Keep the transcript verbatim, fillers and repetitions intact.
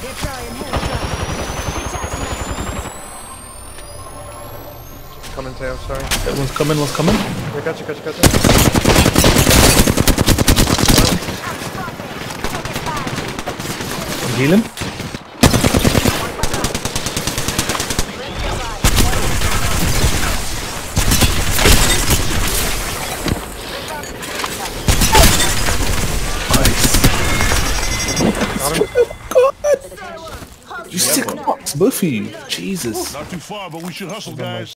Coming, Teo, sorry. It was coming, was coming. I got you, got you, got you. I'm healing. Got him. God! You sick box, both of you. Jesus. Not too far, but we should hustle, guys.